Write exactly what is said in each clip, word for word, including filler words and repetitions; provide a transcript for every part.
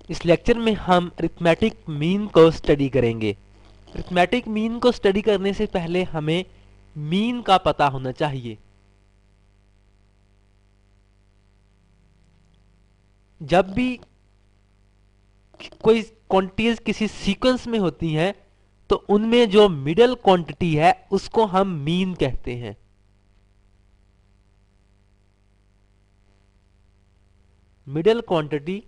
इस लेक्चर में हम अरिथमेटिक मीन को स्टडी करेंगे। अरिथमेटिक मीन को स्टडी करने से पहले हमें मीन का पता होना चाहिए। जब भी कोई क्वांटिटीज किसी सीक्वेंस में होती हैं तो उनमें जो मिडल क्वांटिटी है उसको हम मीन कहते हैं। Middle quantity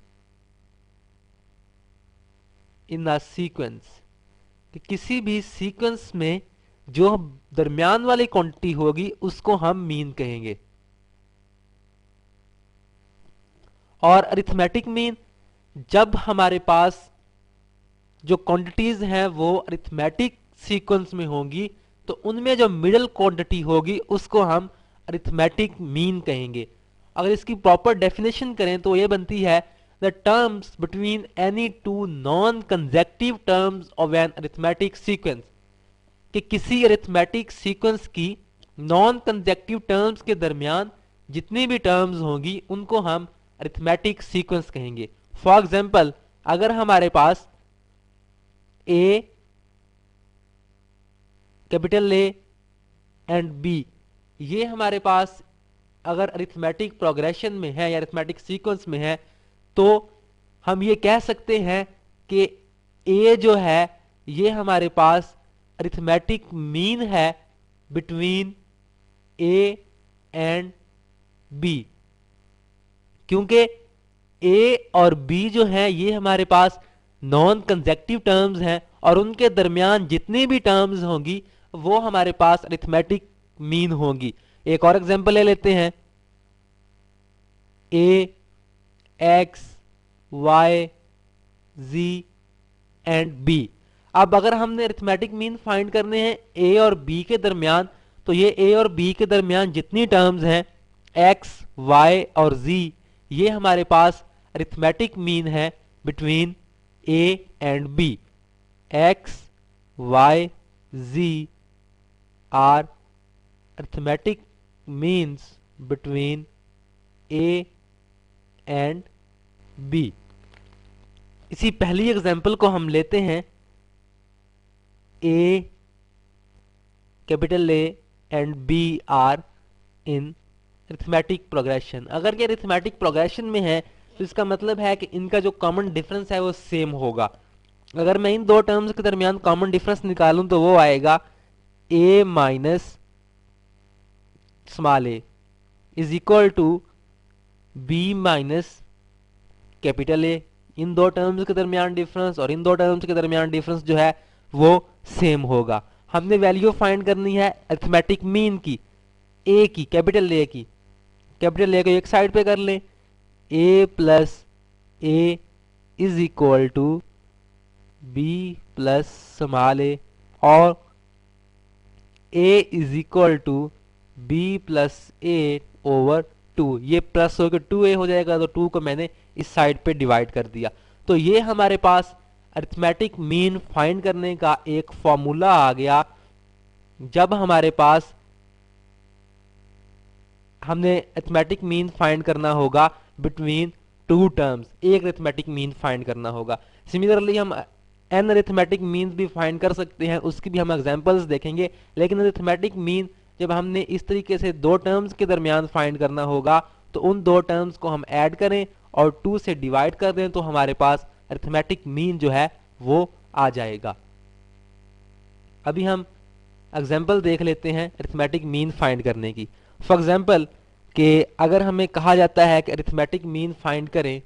in a sequence, कि किसी भी सीक्वेंस में जो दरमियान वाली क्वांटिटी होगी उसको हम मीन कहेंगे। और अरिथमेटिक मीन, जब हमारे पास जो क्वांटिटीज हैं वो अरिथमेटिक सीक्वेंस में होंगी तो उनमें जो मिडल क्वांटिटी होगी उसको हम अरिथमेटिक मीन कहेंगे। अगर इसकी प्रॉपर डेफिनेशन करें तो ये बनती है the terms between any two non consecutive terms of an arithmetic sequence, कि किसी अरिथमेटिक सीक्वेंस की नॉन कंसेक्टिव टर्म्स के दरमियान जितनी भी टर्म्स होंगी उनको हम अरिथमेटिक सीक्वेंस कहेंगे। फॉर एग्जाम्पल, अगर हमारे पास A, capital A and B, ये हमारे पास अगर अरिथमेटिक प्रोग्रेशन में है या अरिथमेटिक सीक्वेंस में है तो हम ये कह सकते हैं कि ए जो है ये हमारे पास अरिथमेटिक मीन है बिटवीन ए एंड बी, क्योंकि ए और बी जो है ये हमारे पास नॉन कंसेक्टिव टर्म्स हैं और उनके दरमियान जितनी भी टर्म्स होंगी वो हमारे पास अरिथमेटिक मीन होंगी। एक और एग्जांपल ले लेते हैं, A, X, Y, Z and B. अब अगर हमने अरिथमेटिक मीन फाइंड करने हैं ए और बी के दरमियान, तो ये ए और बी के दरमियान जितनी टर्म्स हैं एक्स, वाई और जी, ये हमारे पास अरिथमेटिक मीन है between A and B. X, Y, Z are arithmetic means between A and B. इसी पहली एग्जांपल को हम लेते हैं, A, capital A and B are in arithmetic progression. अगर ये अरिथमेटिक प्रोग्रेशन में है तो इसका मतलब है कि इनका जो कॉमन डिफरेंस है वो सेम होगा। अगर मैं इन दो टर्म्स के दरमियान कॉमन डिफरेंस निकालूं तो वो आएगा A minus small A is equal to B minus capital A. इन दो टर्म्स के दरमियान डिफरेंस और इन दो टर्म्स के दरमियान डिफरेंस जो है वो सेम होगा। हमने वैल्यू फाइंड करनी है अरिथमेटिक मीन की, ए की, कैपिटल ए की। कैपिटल ए को एक साइड पे कर लें, A plus A is equal to B plus small A, और A is equal to B plus A over two. ये प्लस होकर टू ए हो जाएगा तो टू को मैंने इस साइड पे डिवाइड कर दिया। तो ये हमारे पास अरिथमेटिक मीन फाइंड करने का एक फॉर्मूला आ गया। जब हमारे पास हमने अरिथमेटिक मीन फाइंड करना होगा बिटवीन टू टर्म्स, एक अरिथमेटिक मीन फाइंड करना होगा। सिमिलरली हम एन अरिथमेटिक मीन भी फाइंड कर सकते हैं, उसकी भी हम एग्जांपल्स देखेंगे। लेकिन अरिथमेटिक मीन जब हमने इस तरीके से दो टर्म्स के दरमियान फाइंड करना होगा तो उन दो टर्म्स को हम ऐड करें और टू से डिवाइड कर दें तो हमारे पास अरिथमेटिक मीन जो है वो आ जाएगा। अभी हम एग्जांपल देख लेते हैं अरिथमेटिक मीन फाइंड करने की। फॉर एग्जांपल कि अगर हमें कहा जाता है कि अरिथमेटिक मीन फाइंड करें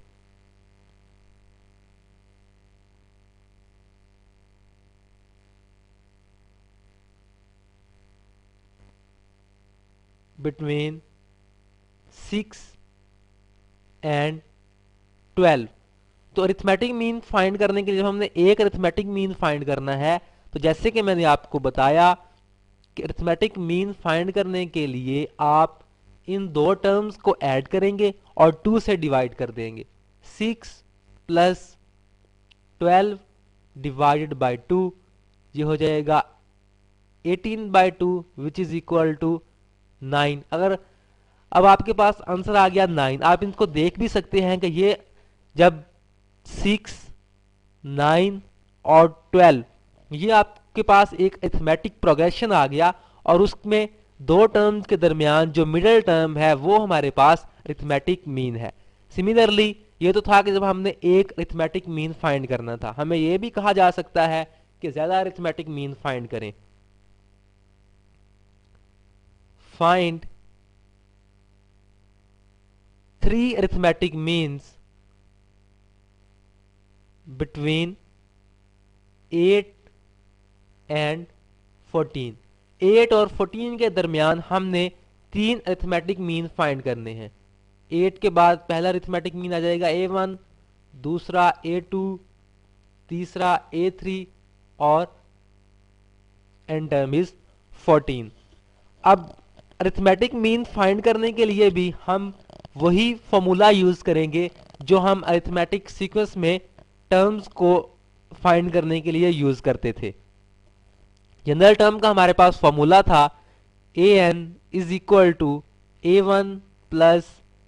बिटवीन सिक्स एंड ट्वेल्व, तो अरिथमेटिक मीन फाइंड करने के लिए जब हमने एक अरिथमेटिक मीन फाइंड करना है तो जैसे कि मैंने आपको बताया कि अरिथमेटिक मीन फाइंड करने के लिए आप इन दो टर्म्स को ऐड करेंगे और टू से डिवाइड कर देंगे। Six plus twelve divided by two, ये हो जाएगा eighteen by two which is equal to nine. अगर अब आपके पास आंसर आ गया नाइन, आप इनको देख भी सकते हैं कि ये जब सिक्स, नाइन और ट्वेल्व, ये आपके पास एक अरिथमेटिक प्रोग्रेशन आ गया और उसमें दो टर्म्स के दरमियान जो मिडिल टर्म है वो हमारे पास अरिथमेटिक मीन है। सिमिलरली ये तो था कि जब हमने एक अरिथमेटिक मीन फाइंड करना था, हमें ये भी कहा जा सकता है कि ज्यादा अरिथमेटिक मीन फाइंड करें। Find three arithmetic means between eight and fourteen. Eight और फोर्टीन के दरमियान हमने तीन अरिथमेटिक मीन फाइंड करने हैं। एट के बाद पहला अरिथमेटिक मीन आ जाएगा ए वन, दूसरा ए टू, तीसरा ए थ्री और एंड टर्म इज फोर्टीन। अब अरिथमेटिक मीन फाइंड करने के लिए भी हम वही फॉर्मूला यूज करेंगे जो हम अरिथमेटिक सीक्वेंस में टर्म्स को फाइंड करने के लिए यूज करते थे। जनरल टर्म का हमारे पास फॉर्मूला था A N is equal to A one plus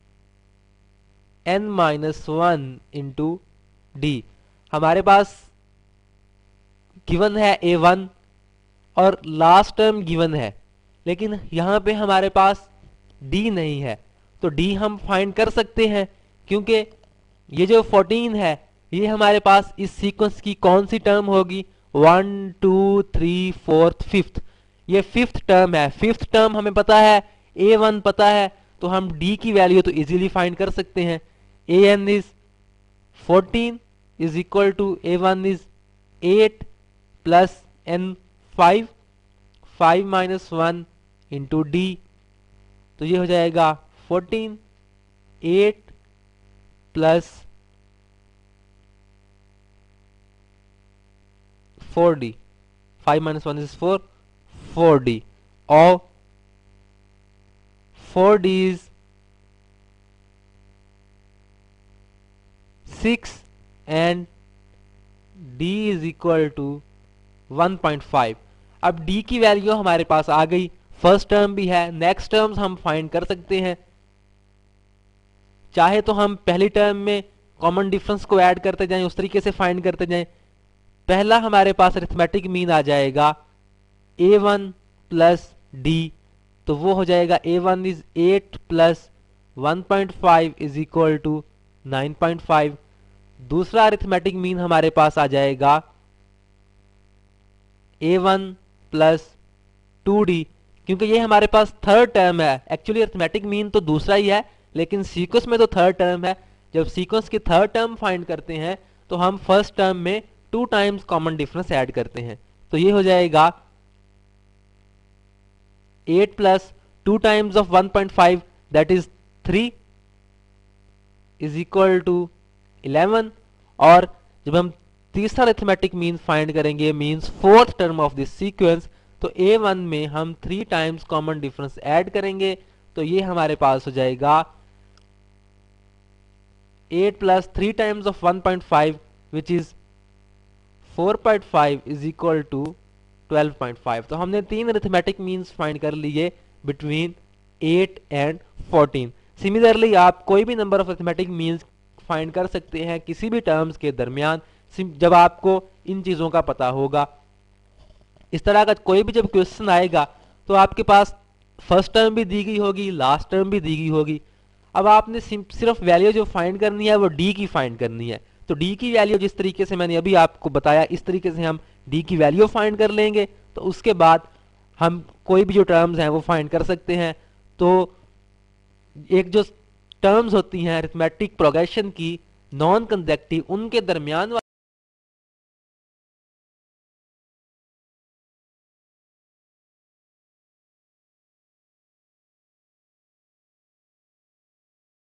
N minus one into D. हमारे पास गिवन है ए वन और लास्ट टर्म गिवन है, लेकिन यहां पे हमारे पास डी नहीं है, तो डी हम फाइंड कर सकते हैं क्योंकि ये जो फोर्टीन है ये हमारे पास इस सीक्वेंस की कौन सी टर्म होगी, one two three fourth fifth, ये फिफ्थ टर्म है। फिफ्थ टर्म हमें पता है, ए वन पता है, तो हम डी की वैल्यू तो इजीली फाइंड कर सकते हैं। A N is fourteen is equal to A one is eight plus N five, five minus one into D, तो ये हो जाएगा fourteen, eight plus four D, five minus one is four, four D, और four D is six and D is equal to one point five. अब D की value हमारे पास आ गई, फर्स्ट टर्म भी है, नेक्स्ट टर्म्स हम फाइंड कर सकते हैं। चाहे तो हम पहली टर्म में कॉमन डिफरेंस को ऐड करते जाएं, उस तरीके से फाइंड करते जाएं। पहला हमारे पास अरिथमेटिक मीन आ जाएगा ए वन प्लस डी, तो वो हो जाएगा A one is eight plus one point five is equal to nine point five. दूसरा अरिथमेटिक मीन हमारे पास आ जाएगा A one plus two D, क्योंकि ये हमारे पास थर्ड टर्म है। एक्चुअली अरिथमेटिक मीन तो दूसरा ही है, लेकिन सीक्वेंस में तो थर्ड टर्म है। जब सीक्वेंस की थर्ड टर्म फाइंड करते हैं तो हम फर्स्ट टर्म में two times common difference add करते हैं, तो ये हो जाएगा eight plus two times of one point five that is three is equal to eleven. और जब हम तीसरा अरिथमेटिक मीन फाइंड करेंगे, means fourth term of this sequence, तो ए वन में हम three times common difference add करेंगे, तो ये हमारे पास हो जाएगा eight plus three times of one point five which is four point five is equal to twelve point five. तो हमने तीन अरिथमेटिक मीन्स फाइंड कर लिए between eight and fourteen. Similarly आप कोई भी number of arithmetic means find कर सकते हैं किसी भी टर्म्स के दरमियान, जब आपको इन चीजों का पता होगा। इस तरह का कोई भी जब क्वेश्चन आएगा तो आपके पास फर्स्ट टर्म भी दी गई होगी, लास्ट टर्म भी दी गई होगी। अब आपने सिर्फ वैल्यू जो फाइंड करनी है वो डी की फाइंड करनी है, तो डी की वैल्यू जिस तरीके से मैंने अभी आपको बताया इस तरीके से हम डी की वैल्यू फाइंड कर लेंगे, तो उसके बाद हम कोई भी जो टर्म्स हैं वो फाइंड कर सकते हैं। तो एक जो टर्म्स होती हैं अरिथमेटिक प्रोग्रेशन की नॉन कंसेक्टिव, उनके दरमियान